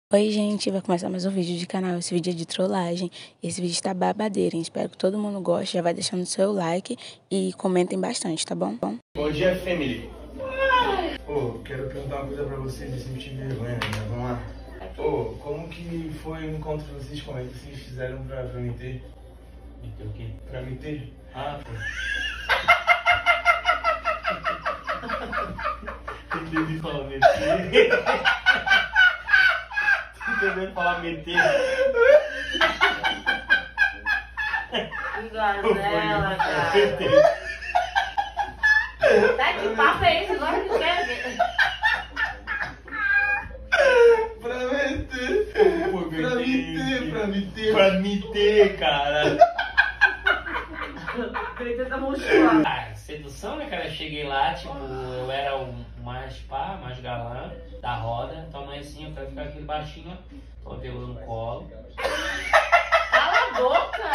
Oi gente, vai começar mais um vídeo de canal. Esse vídeo é de trollagem. Esse vídeo tá babadeiro, hein? Espero que todo mundo goste. Já vai deixando o seu like e comentem bastante, tá bom? Bom dia, family. Quero perguntar uma coisa pra vocês, eu sempre tive vergonha, né? Vamos lá. Como que foi o encontro de vocês? Como é que vocês fizeram pra me ter? Me ter o quê? Pra me ter? Ah, pô. Entendi falar meter. Entendendo falar meter? Que gazela, cara. Tá que papo é esse agora que eu quero ver? Pra me ter, cara. Ele tenta mostrar. Ah, sedução, né, cara? Eu cheguei lá, tipo, eu era o mais galã da roda. Tua mãe assim, eu quero ficar aquele baixinho, ó. Tô pegando no colo. Cala a boca!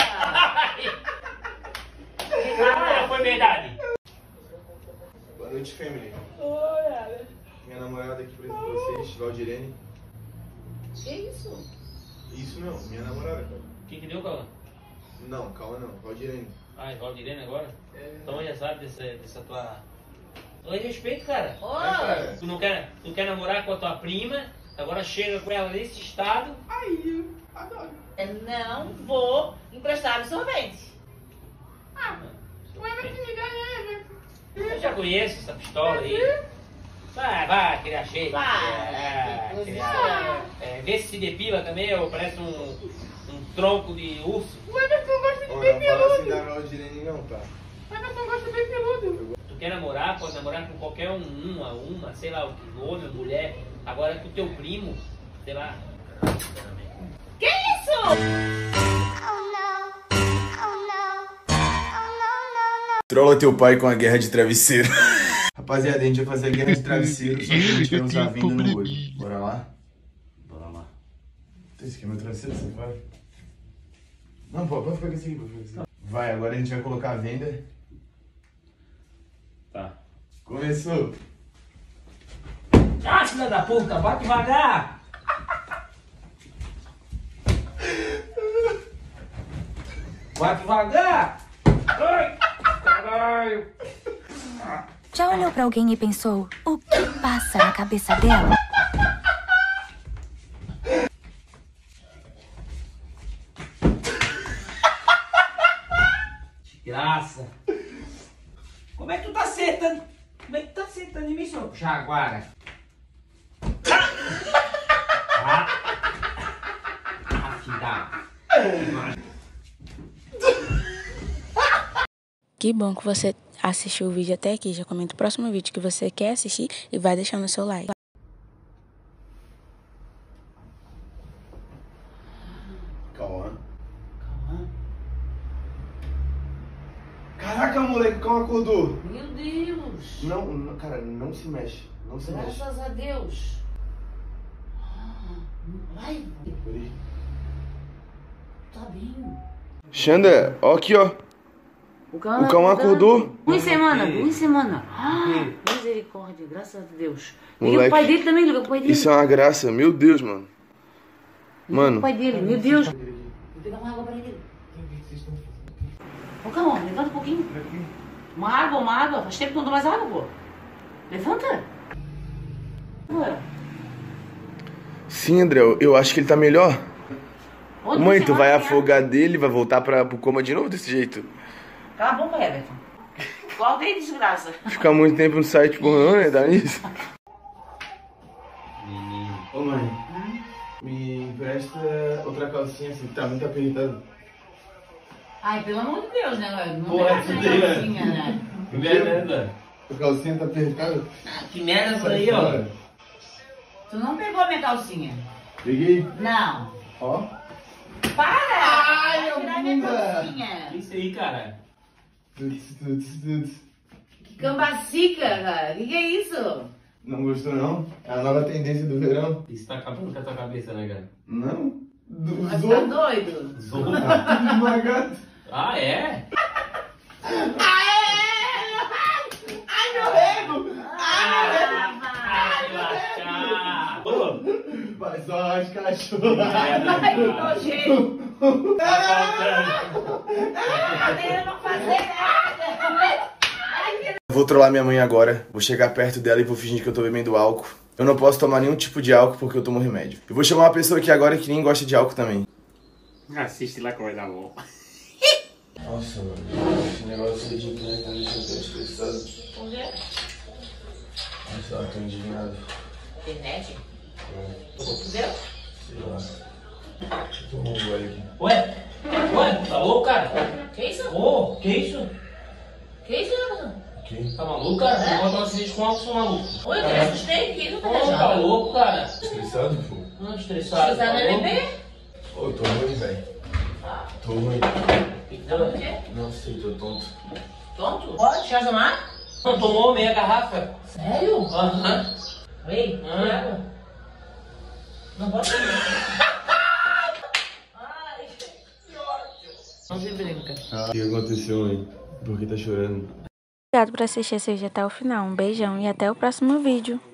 Ah, foi verdade. Boa noite, family. Minha namorada aqui pra vocês, Valdirene. Que isso? Isso não, minha namorada, cara. O que deu, Calma? Não, calma não, Valdirene. Ah, é Valdirene agora? Então já sabe dessa tua... Oi, respeito, cara. Ô! Tu não quer namorar com a tua prima, agora chega com ela nesse estado. Aí, adoro. Eu não vou emprestar absorvente. Eu já conheço essa pistola aí. Vai, criar jeito. Vê se depila também, ou parece um tronco de urso. Não fala assim da Valdirene não, tá? Tu quer namorar, pode namorar com qualquer uma, sei lá, homem, mulher. Agora com o teu primo, sei lá. Que isso? Trola teu pai com a guerra de travesseiro. Rapaziada, a gente vai fazer a guerra de travesseiro, só que a gente vai usar a venda no olho. Bora lá? Bora lá. Esse aqui é meu travesseiro, você vai? Não, pode ficar com esse aqui, pode ficar com esse aqui. Vai, agora a gente vai colocar a venda. Tá. Começou. Ah, filha da puta, vai devagar! Vai devagar! Ai, caralho! Já olhou pra alguém e pensou, o que passa na cabeça dela? Graça! Como é que tu tá acertando? Como é que tu tá acertando em mim, seu jaguara? Que bom que você assistiu o vídeo até aqui. Já comenta o próximo vídeo que você quer assistir e vai deixando o seu like. Calma. Caraca, moleque, calma, acordou. Meu Deus! Não, cara, não se mexe. Não se mexe. Graças a Deus! Vai! Tá bem. Xanda, ó aqui, ó. O cão acordou. Uma semana. Misericórdia, graças a Deus. Liga Moleque, pro pai dele também, liga pro pai dele. Isso é uma graça, meu Deus, mano. Mano. O pai dele, meu Deus. Vou pegar uma água pra ele. Ô, Camão, levanta um pouquinho. Uma água. Faz tempo que não dou mais água, pô. Levanta. Agora. Sim, André, eu acho que ele tá melhor. Outra Mãe, tu semana vai que afogar dele e vai voltar pro coma de novo desse jeito? Cala a boca, Everton. Volta aí, desgraça. Ficar muito tempo no site pornô, né? Dá nisso. Ô mãe, me empresta outra calcinha assim, que tá muito apertado. Ai, pelo amor de Deus, né? Não Porra, pega essa fudeu, né? calcinha, né? Que merda! A calcinha tá apertada? Que merda essa aí, ó! Tu não pegou minha calcinha. Peguei. Não. Ó. Para! Ai, vai tirar minha bunda. calcinha. Isso aí, cara! Que cambacica, cara. Que é isso? Não gostou não? É a nova tendência do verão. Isso tá acabando com a tua cabeça, né, cara? Não? Mas tá doido? Zorra! Tudo esmagado. Ah, é? Ai, meu rego! Ai, lascar! Faz só as cachorras. Ai, que nojento. Eu não fazer nada. Vou trollar minha mãe agora. Vou chegar perto dela e vou fingir que eu tô bebendo álcool. Eu não posso tomar nenhum tipo de álcool porque eu tomo remédio. Eu vou chamar uma pessoa aqui agora que nem gosta de álcool também. Assiste lá como vai dar bom. Nossa, mano. Esse negócio de internet tá me deixando tão estressado. Por quê? Nossa, eu tô indignado. Internet? Entendeu? Sei lá. Deixa eu tomar um gole aqui. Ué, tá louco, cara? Que isso? Ô, que isso? Que isso, Jonathan? Aqui. Tá maluco, cara? Não pode tomar esse vídeo com álcool, seu maluco. Oi, eu te assustei. Que isso, Ô, tá louco, cara? Estressado, pô? Não, estressado. Você tá no MP? Ô, eu tô ruim, velho. Tô ruim. Por quê? Não sei, tô tonto. Tonto? Pode? Quer tomar? Não tomou meia garrafa? Sério? Aham. Ei, água. Não pode tomar. Ai, que ódio. Não se brinca. O que aconteceu, mãe? Por que tá chorando? Obrigado por assistir esse vídeo até o final. Um beijão e até o próximo vídeo.